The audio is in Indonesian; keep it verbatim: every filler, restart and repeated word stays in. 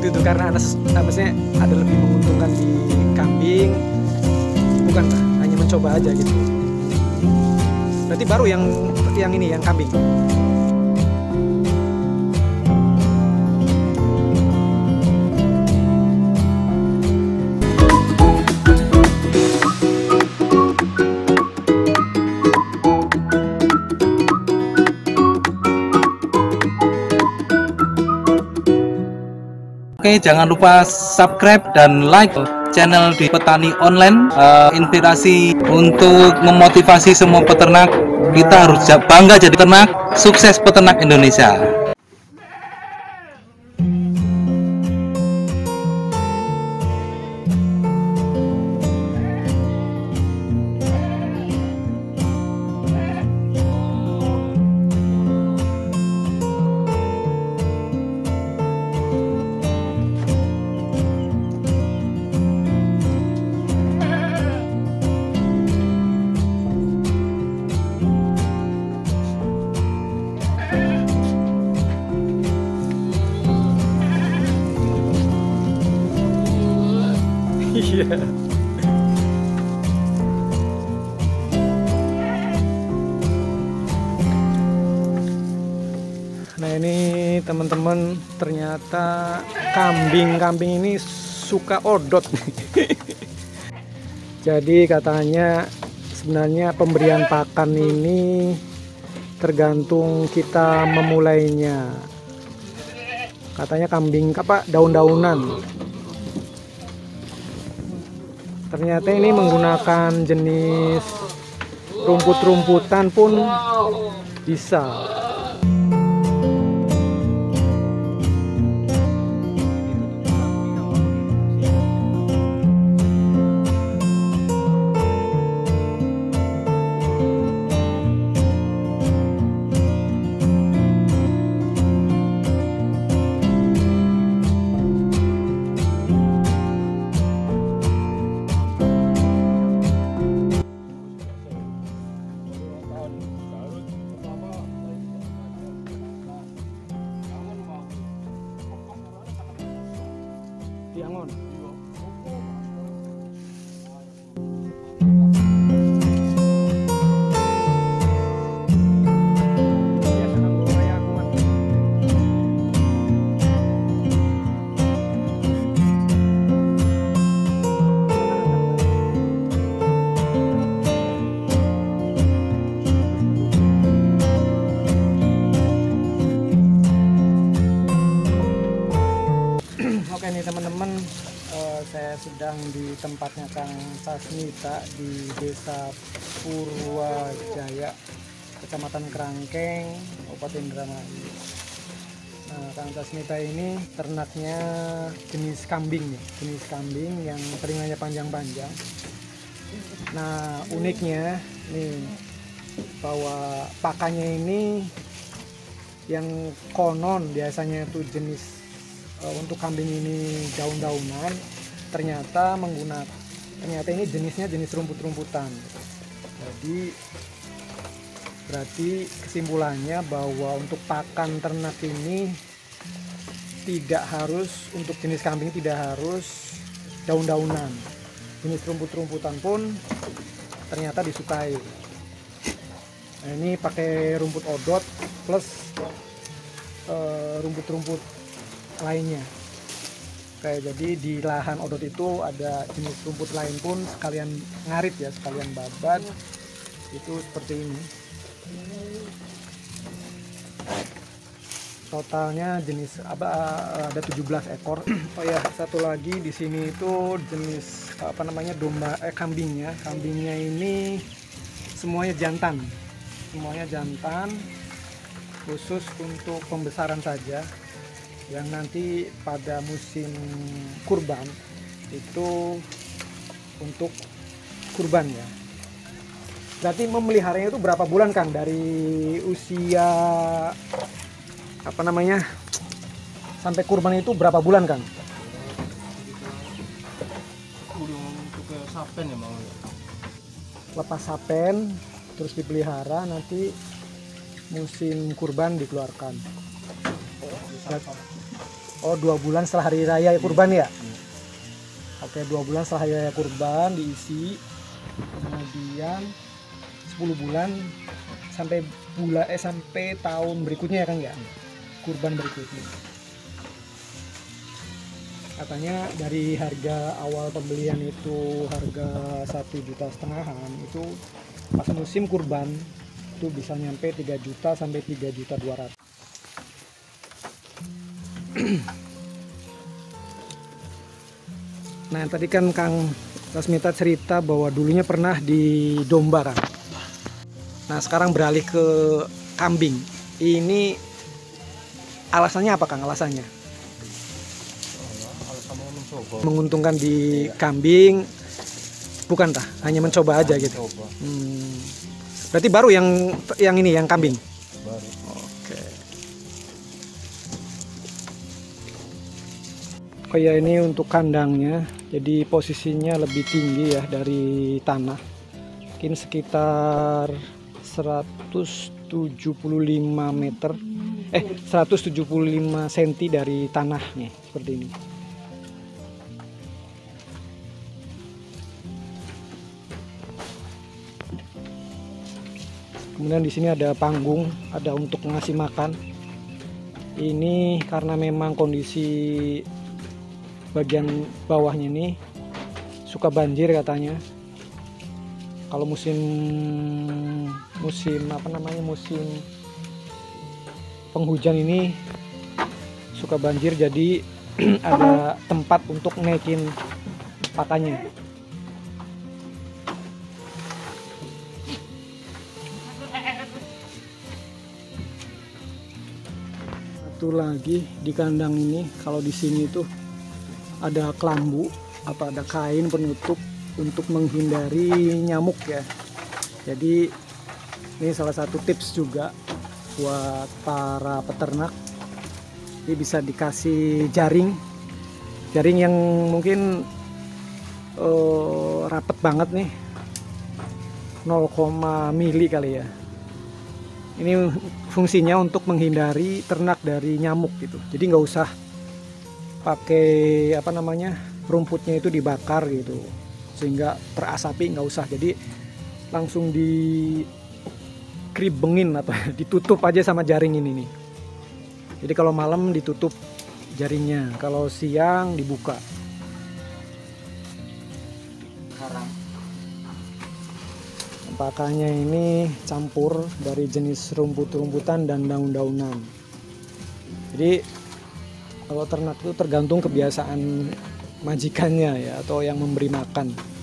gitu tuh karena ada maksudnya ada lebih menguntungkan di kambing, bukan lah, hanya mencoba aja gitu. Berarti baru yang yang ini yang kambing. Oke, jangan lupa subscribe dan like channel di Petani Online. Uh, inspirasi untuk memotivasi semua peternak. Kita harus bangga jadi ternak, sukses peternak Indonesia. Iya. Nah ini teman-teman, ternyata kambing-kambing ini suka odot. Jadi katanya sebenarnya pemberian pakan ini tergantung kita memulainya. Katanya kambing apa daun-daunan. Ternyata ini menggunakan jenis rumput-rumputan pun bisa. Yangon. Oke nih teman-teman, uh, saya sedang di tempatnya Kang Sasmita di Desa Purwajaya, Kecamatan Kerangkeng, Kabupaten Indramayu. Nah, Kang Sasmita ini ternaknya jenis kambing nih, jenis kambing yang telinganya panjang-panjang. Nah, uniknya nih bahwa pakannya ini yang konon biasanya itu jenis Uh, untuk kambing ini daun-daunan, ternyata menggunakan ternyata ini jenisnya jenis rumput-rumputan. Jadi berarti kesimpulannya bahwa untuk pakan ternak ini tidak harus, untuk jenis kambing tidak harus daun-daunan, jenis rumput-rumputan pun ternyata disukai. Nah, ini pakai rumput odot plus uh, rumput-rumput lainnya. Kayak jadi di lahan odot itu ada jenis rumput lain pun sekalian ngarit ya, sekalian babat. Itu seperti ini. Totalnya jenis apa ada tujuh belas ekor. Oh ya, satu lagi di sini itu jenis apa namanya domba eh kambingnya. Kambingnya ini semuanya jantan. Semuanya jantan, khusus untuk pembesaran saja, yang nanti pada musim kurban itu untuk kurban ya. Berarti memeliharanya itu berapa bulan Kang? Dari usia apa namanya sampai kurban itu berapa bulan Kang? Sapen ya mau. Lepas sapen terus dipelihara, nanti musim kurban dikeluarkan. Oh, dua bulan setelah hari raya kurban ya? Oke, dua bulan setelah hari raya kurban diisi, kemudian sepuluh bulan sampai bulan eh sampai tahun berikutnya ya Kang ya, kurban berikutnya. Katanya dari harga awal pembelian itu harga satu juta setengahan, itu pas musim kurban itu bisa nyampe tiga juta sampai tiga juta dua ratus. Nah, tadi kan Kang Lasmita cerita bahwa dulunya pernah di domba kan. Nah, sekarang beralih ke kambing. Ini alasannya apa Kang? Alasannya? Menguntungkan di kambing, bukan tah? Hanya mencoba aja gitu. Hmm. Berarti baru yang yang ini yang kambing. Baru. Oke. Oh ya, ini untuk kandangnya. Jadi posisinya lebih tinggi ya dari tanah. Mungkin sekitar seratus tujuh puluh lima meter. Eh, seratus tujuh puluh lima sentimeter dari tanah nih, seperti ini. Kemudian di sini ada panggung, ada untuk ngasih makan. Ini karena memang kondisi bagian bawahnya ini suka banjir katanya. Kalau musim musim apa namanya musim penghujan ini suka banjir, jadi ada tempat untuk naikin pakannya. Satu lagi di kandang ini, kalau di sini tuh ada kelambu atau ada kain penutup untuk menghindari nyamuk ya. Jadi ini salah satu tips juga buat para peternak. Ini bisa dikasih jaring, jaring yang mungkin uh, rapet banget nih, nol koma mili kali ya. Ini fungsinya untuk menghindari ternak dari nyamuk gitu. Jadi nggak usah pakai apa namanya rumputnya itu dibakar gitu sehingga terasapi, nggak usah. Jadi langsung dikribengin atau ditutup aja sama jaring ini nih. Jadi kalau malam ditutup jaringnya, kalau siang dibuka. Karang. Pakannya ini campur dari jenis rumput-rumputan dan daun-daunan. Jadi kalau ternak itu tergantung kebiasaan majikannya ya, atau yang memberi makan.